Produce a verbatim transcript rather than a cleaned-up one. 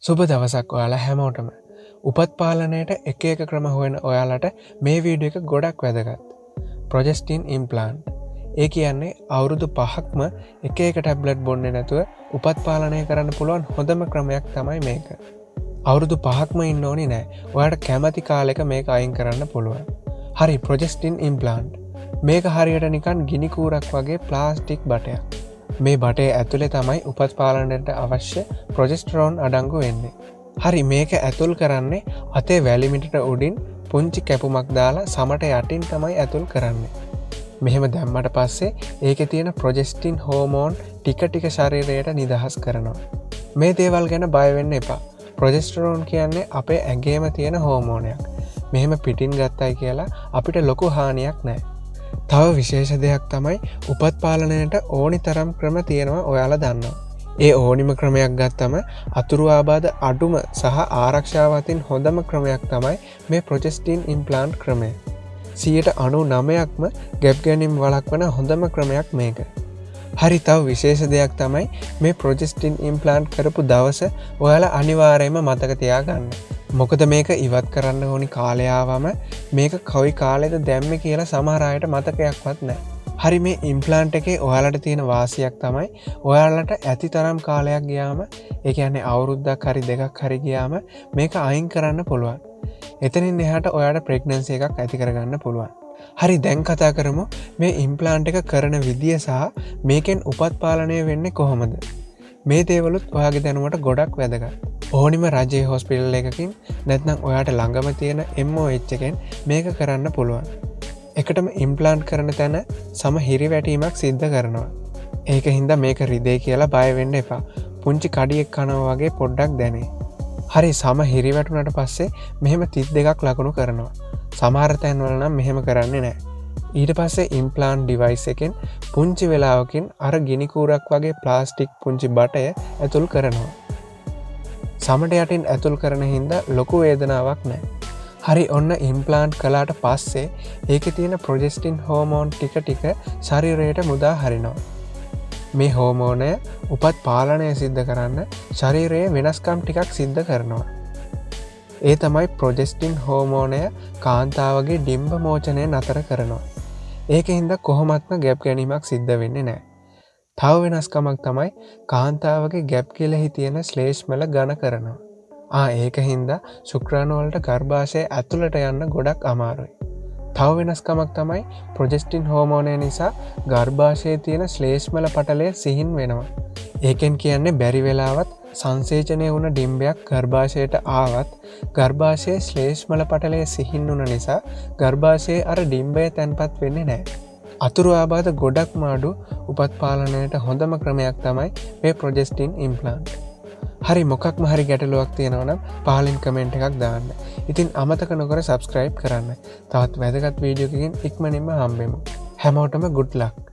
සුබ දවසක් ඔයාලා හැමෝටම. උපත් පාලනයට එක එක ක්‍රම හොයන ඔයාලට මේ වීඩියෝ එක ගොඩක් වැදගත්. ප්‍රොජෙස්ටින් ඉම්ප්ලාන්ට්. ඒ කියන්නේ අවුරුදු පහක්ම එක එක ටැබ්ලට් බොන්නේ නැතුව උපත් පාලනය කරන්න පුළුවන් හොඳම ක්‍රමයක් තමයි මේක. අවුරුදු පහක්ම ඉන්න ඕනි නෑ. ඔයාලට කැමති කාලෙක මේක අයින් කරන්න පුළුවන්. හරි ප්‍රොජෙස්ටින් ඉම්ප්ලාන්ට්. මේක හරියට නිකන් ගිනි කූරක් වගේ ප්ලාස්ටික් බටයක්. මේ බටේ ඇතුලේ තමයි උපත් පාලනයට අවශ්‍ය ප්‍රොජෙස්ටරෝන් අඩංගු වෙන්නේ. හරි මේක ඇතුල් කරන්නේ අතේ වැලිමිටට උඩින් පුංචි කැපුමක් දාලා සමට යටින් තමයි ඇතුල් කරන්නේ. මෙහෙම දැම්මට පස්සේ ඒකේ තියෙන ප්‍රොජෙස්ටින් හෝමෝන් ටික ටික ශරීරයට නිදහස් කරනවා. මේ දේවල් ගැන බය වෙන්න එපා. ප්‍රොජෙස්ටරෝන් කියන්නේ අපේ ඇඟේම තියෙන හෝමෝනයක්. මෙහෙම පිටින් ගත්තයි කියලා අපිට ලොකු හානියක් නැහැ. තව විශේෂ දෙයක් තමයි උපත් පාලනයට ඕනි තරම් ක්‍රම තියෙනවා ඔයාලා දන්නවා. ඒ ඕනිම ක්‍රමයක් ගත්තම අතුරු ආබාධ අඩුම සහ ආරක්ෂාව අතින් හොඳම ක්‍රමයක් තමයි මේ ප්‍රොජෙස්ටින් ඉම්ප්ලාන්ට් ක්‍රමය. සියයට අනූනවයක්ම ගැප් ගැනීම වළක්වන හොඳම ක්‍රමයක් මේක. හරි තව විශේෂ දෙයක් තමයි මේ ප්‍රොජෙස්ටින් ඉම්ප්ලාන්ට් කරපු දවස ඔයාලා අනිවාර්යයෙන්ම මතක තියාගන්න. මොකද මේක ඉවත් කරන්න ඕනි කාලය ආවම මේක කොයි කාලෙද දැම්මේ කියලා සමහර අයට මතකයක්වත් නැහැ. හරි මේ ඉම්ප්ලාන්ට් එකේ ඔයාලට තියෙන වාසියක් තමයි ඔයාලට ඇති තරම් කාලයක් ගියාම ඒ කියන්නේ අවුරුද්දක් හරි දෙකක් හරි ගියාම මේක අයින් කරන්න පුළුවන්. එතනින් එහාට ඔයාලට ප්‍රෙග්නන්සි එකක් ඇති කරගන්න පුළුවන්. හරි දැන් කතා කරමු මේ ඉම්ප්ලාන්ට් එක කරන විදිය සහ මේකෙන් උපත් පාලනය වෙන්නේ කොහොමද? මේ දේවලුත් ඔයාගේ දැනුමට ගොඩක් වැදගත්. ඕනිම රජයේ හොස්පිටල් එකකින් නැත්නම් ඔයාට ළඟම තියෙන එම් ඕ එච් එකෙන් මේක කරන්න පුළුවන්. එකටම ඉම්ප්ලාන්ට් කරන තැන සම හිරිවැටීමක් සිද්ධ කරනවා. ඒක හින්දා මේක රිදේ කියලා බය වෙන්න එපා. පුංචි කඩියෙක් කනවා වගේ පොඩ්ඩක් දැනේ. හරි සම හිරිවැටුණට පස්සේ මෙහෙම තිස් දෙකක් ලකුණු කරනවා. සමහර තැන්වල නම් මෙහෙම කරන්නේ නැහැ. ඊට පස්සේ ඉම්ප්ලාන්ට් ඩිවයිස් එකෙන් පුංචි වෙලාවකින් අර ගිනි කූරක් වගේ ප්ලාස්ටික් පුංචි බටය ඇතුල් කරනවා. සමට යටින් ඇතුල් කරන හින්දා ලොකු වේදනාවක් නැහැ. හරි ඔන්න ඉම්ප්ලාන්ට් කළාට පස්සේ ඒකේ තියෙන ප්‍රොජෙස්ටින් හෝමෝන් ටික ටික ශරීරයට මුදා හරිනවා. මේ හෝමෝනය උපත් පාලනය සිද්ධ කරන්න ශරීරයේ වෙනස්කම් ටිකක් සිද්ධ කරනවා. ඒ තමයි ප්‍රොජෙස්ටින් හෝමෝනය කාන්තාවගේ ඩිම්බ මෝචනය නතර කරනවා. ඒක හින්දා කොහොමත්ම ගැප් ගැනීමක් සිද්ධ වෙන්නේ නැහැ. තව වෙනස්කමක් තමයි කාන්තාවගේ ගැප් කෙලෙහි තියෙන ශ්ලේෂ්මල ඝන කරනවා. ආ ඒක හින්දා ශුක්‍රාණු වලට ගර්භාෂය ඇතුළට යන්න ගොඩක් අමාරුයි. තව වෙනස්කමක් තමයි ප්‍රොජෙස්ටින් හෝමෝනය නිසා ගර්භාෂයේ තියෙන ශ්ලේෂ්මල පටලය සිහින් වෙනවා. ඒකෙන් කියන්නේ බැරි වෙලාවත් සංසේචනය වුණ ඩිම්බයක් ගර්භාෂයට ආවත් ගර්භාෂයේ ශ්ලේෂ්මල පටලය සිහින් වුණ නිසා ගර්භාෂයේ අර ඩිම්බය තැන්පත් වෙන්නේ නැහැ. අතුරු ආබාධ ගොඩක් මාඩු උපත් පාලනයට හොඳම ක්‍රමයක් තමයි මේ ප්‍රොජෙස්ටින් ඉම්ප්ලාන්ට්. හරි මොකක්ම හරි ගැටලුවක් තියෙනවා නම් පහලින් කමෙන්ට් එකක් දාන්න. ඉතින් අමතක නොකර සබ්ස්ක්‍රයිබ් කරන්න. තවත් වැදගත් වීඩියෝ එකකින් ඉක්මනින්ම හම්බෙමු. හැමෝටම good luck.